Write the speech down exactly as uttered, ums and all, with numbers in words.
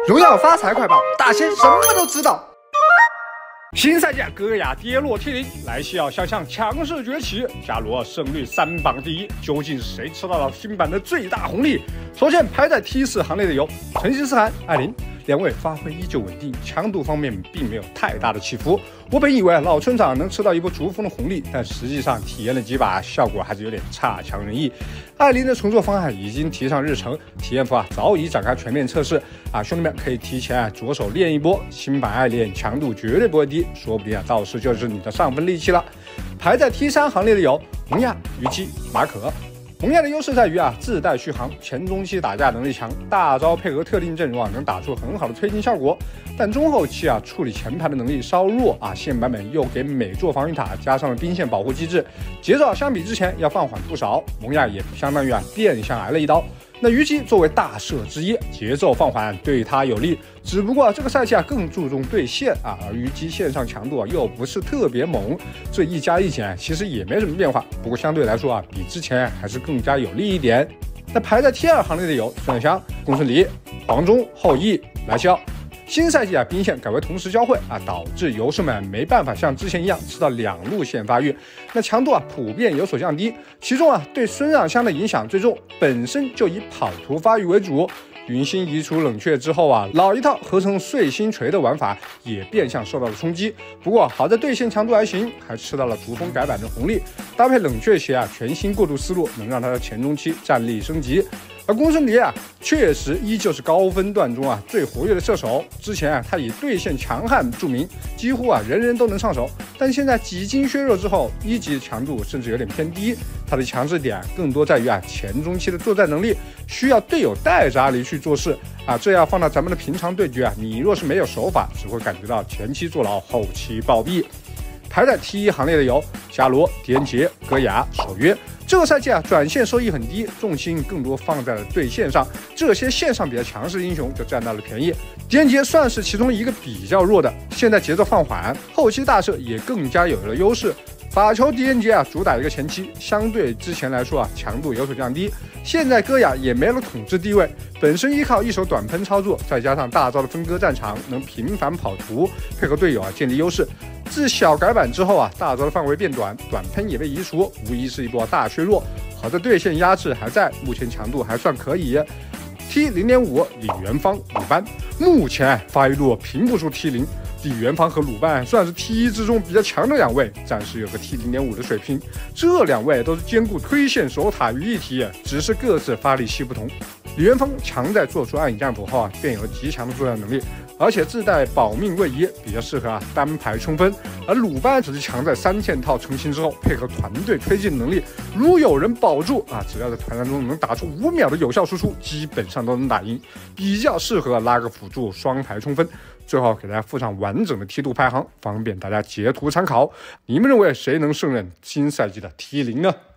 荣耀发财快报，大仙什么都知道。新赛季戈雅跌落 T 零，莱西奥向上强势崛起，伽罗胜率三榜第一，究竟是谁吃到了新版的最大红利？首先排在 T 四行列的有成吉思汗、艾琳，两位发挥依旧稳定，强度方面并没有太大的起伏。我本以为老村长能吃到一波逐风的红利，但实际上体验了几把，效果还是有点差强人意。艾琳的重做方案已经提上日程，体验服啊早已展开全面测试啊，兄弟们可以提前啊着手练一波。新版爱练强度绝对不会低，说不定啊到时就是你的上分利器了。排在 T 三行列的有蒙亚、虞姬、马可。蒙亚的优势在于啊，自带续航，前中期打架能力强，大招配合特定阵容啊，能打出很好的推进效果。但中后期啊，处理前排的能力稍弱啊。现版本又给每座防御塔加上了兵线保护机制，节奏相比之前要放缓不少。蒙亚也相当于啊，变相挨了一刀。那虞姬作为大赦之一，节奏放缓对他有利，只不过这个赛季啊更注重对线啊，而虞姬线上强度啊又不是特别猛，这一加一减其实也没什么变化，不过相对来说啊比之前还是更加有利一点。那排在 T 二行列的有孙香、公孙离、黄忠、后羿、莱西奥。新赛季啊，兵线改为同时交汇啊，导致游士们没办法像之前一样吃到两路线发育，那强度啊普遍有所降低。其中啊，对孙让香的影响最重，本身就以跑图发育为主。云星移除冷却之后啊，老一套合成碎星锤的玩法也变相受到了冲击。不过好在对线强度还行，还吃到了逐风改版的红利，搭配冷却鞋啊，全新过渡思路能让他的前中期战力升级。而公孙离啊，确实依旧是高分段中啊最活跃的射手。之前啊，他以对线强悍著名，几乎啊人人都能上手。但现在几经削弱之后，一级强度甚至有点偏低。他的强势点更多在于啊前中期的作战能力，需要队友带着阿离去做事啊。这要放到咱们的平常对决啊，你若是没有手法，只会感觉到前期坐牢，后期暴毙。排在 T 一行列的有伽罗、狄仁杰、戈雅、守约。这个赛季啊，转线收益很低，重心更多放在了对线上，这些线上比较强势的英雄就占到了便宜。狄仁杰算是其中一个比较弱的，现在节奏放缓，后期大射也更加有了优势。法球狄仁杰啊，主打一个前期，相对之前来说啊，强度有所降低。现在戈雅也没了统治地位，本身依靠一手短喷操作，再加上大招的分割战场，能频繁跑图，配合队友啊建立优势。自小改版之后啊，大招的范围变短，短喷也被移除，无疑是一波大削弱。好在对线压制还在，目前强度还算可以。T 零点五李元芳、鲁班，目前发育度评不出 T 零。李元芳和鲁班算是 T 一之中比较强的两位，暂时有个 T 零点五的水平。这两位都是兼顾推线守塔于一体，只是各自发力系不同。李元芳强在做出暗影战斧后啊，便有了极强的作战能力，而且自带保命位移，比较适合啊单排冲分。而鲁班只是强在三件套成型之后，配合团队推进能力，如有人保住啊，只要在团战中能打出五秒的有效输出，基本上都能打赢，比较适合拉个辅助双排冲分。最后给大家附上完整的梯度排行，方便大家截图参考。你们认为谁能胜任新赛季的 T 零呢？